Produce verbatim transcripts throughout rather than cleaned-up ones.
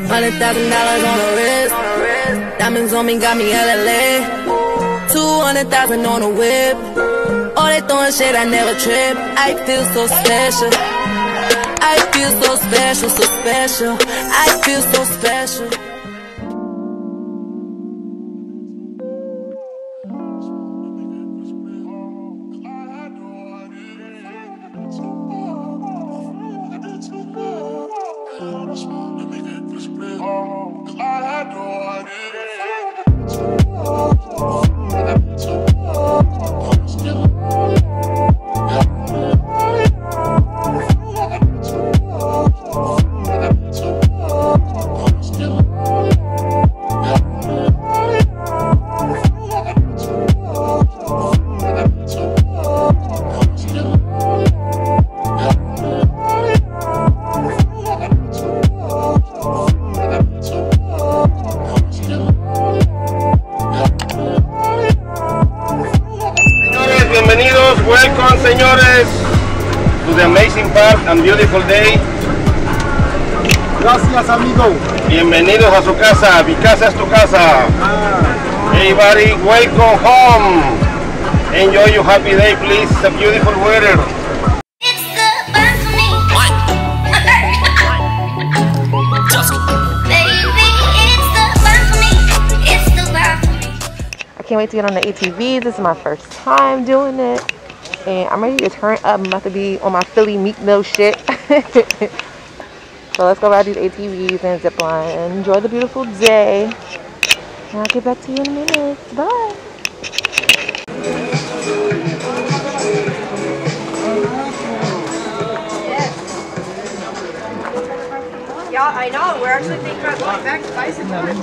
Hundred thousand dollars on the wrist. Diamonds on me got me hella lit. Two hundred thousand on the whip. All they throwing shit, I never trip. I feel so special. I feel so special, so special. I feel so special. Welcome, señores, to the amazing park and beautiful day. Gracias, amigo. Bienvenidos a su casa. Mi casa es tu casa. Ah. Everybody, welcome home. Enjoy your happy day, please. It's a beautiful weather. It's the fun for me. What? Baby, it's the fun for me. It's the fun for me. I can't wait to get on the A T Vs. This is my first time doing it. And I'm ready to turn up. I'm about to be on my Philly Meek Mill shit. So let's go ride these A T Vs and zip line and enjoy the beautiful day. And I'll get back to you in a minute. Bye. Yeah, I know. We're actually thinking about going back to bicycling.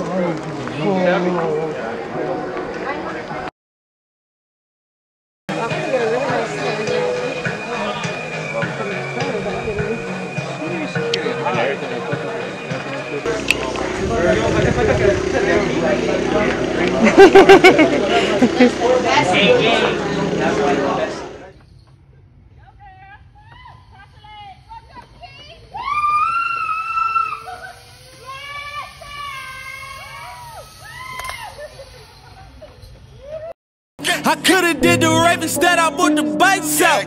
I could've did the rape instead, I bought the bikes out.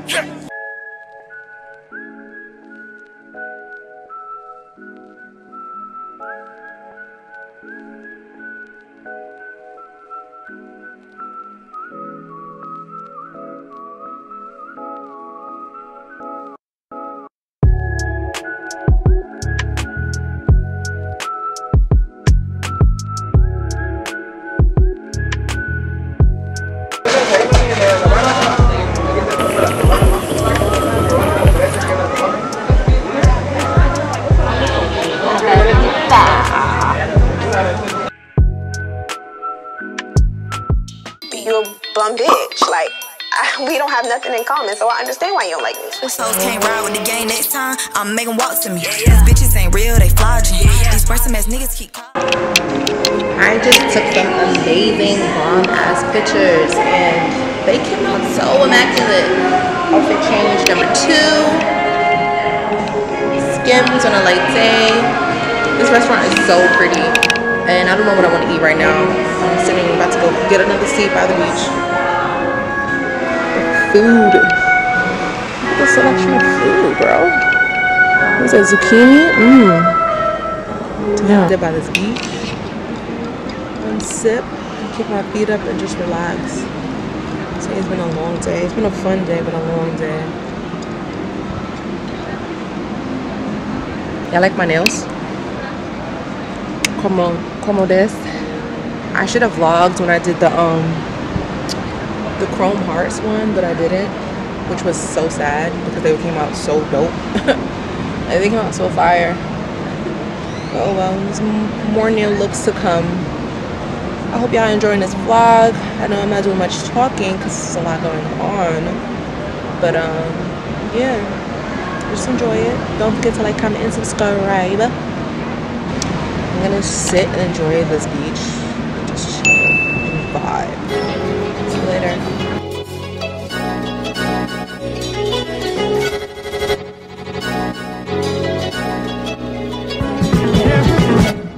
You a bum bitch. Like, I, we don't have nothing in common, so I understand why you don't like me. These hoes can't ride with the gang next time. I'ma make them walk to me. These bitches ain't real, they flogging. These person ass niggas keep calling. I just took some amazing bomb ass pictures and they came out so immaculate. Outfit change number two. Skims on a light day. This restaurant is so pretty. And I don't know what I want to eat right now. I'm sitting about to go get another seat by the beach. The food. Look at the selection of food, bro. What's that, zucchini? Mmm. Damn. Sit by this beach. One sip. Kick my feet up and just relax. Today has been a long day. It's been a fun day, but a long day. Y'all like my nails? Como, como des. I should have vlogged when I did the um the Chrome Hearts one, but I didn't, which was so sad because they came out so dope. Like, they came out so fire. Oh well, there's more nail looks to come. I hope y'all enjoying this vlog. I know I'm not doing much talking because there's a lot going on, but um yeah, just enjoy it. Don't forget to like, comment, and subscribe. I'm gonna sit and enjoy this beach, just chill and vibe. See you later.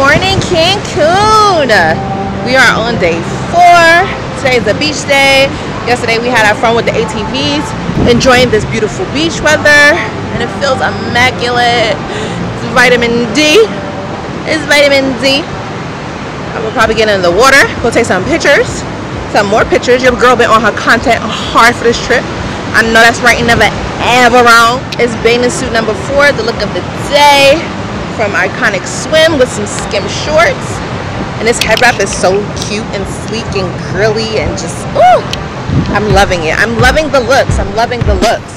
morning, Cancun. We are on day four. Today is a beach day. Yesterday we had our fun with the A T Vs, enjoying this beautiful beach weather, and it feels immaculate. It's vitamin D. It's vitamin D. I will probably get in the water, go take some pictures, some more pictures. Your girl been on her content hard for this trip. I know that's right and never ever wrong. It's bathing suit number four, the look of the day, from Iconic Swim with some skim shorts. And this head wrap is so cute and sleek and curly and just, ooh, I'm loving it. I'm loving the looks. I'm loving the looks.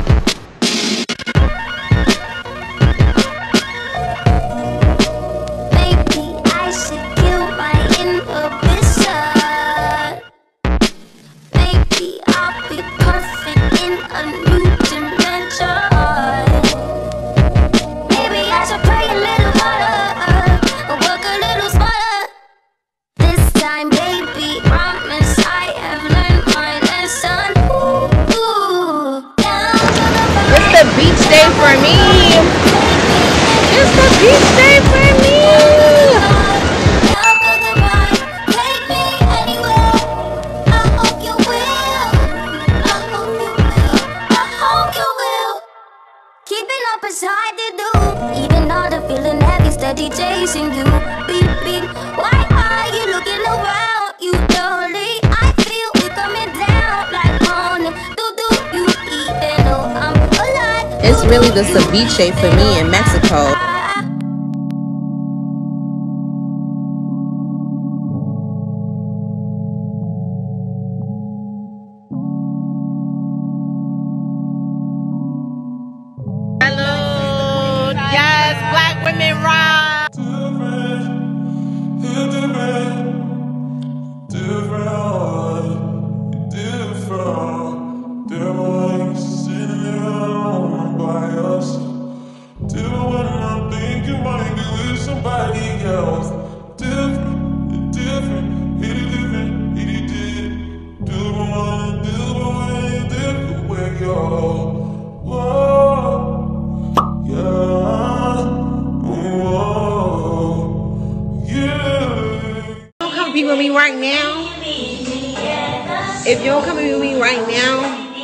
For me, it's the beach day for me. Keeping up is hard to do, even though the feeling heavy, steady chasing you. Beep beep, why are you looking around? You lonely, I feel we coming down like morning. Do do you even know I'm alive? It's really the ceviche for me in Mexico. Hello, yes, black women rock. Be with me right now. If you don't come be with me right now,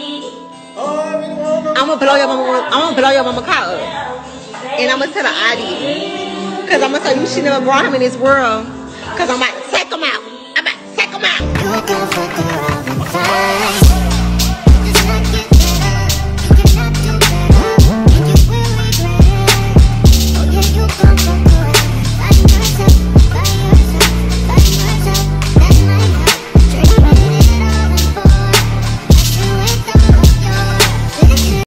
I'm gonna blow your mama. I'm gonna blow your mama car up, and I'm gonna tell the audience, because I'm gonna tell you she never brought him in this world. Because I'm about to take him out. I'm about to take him out.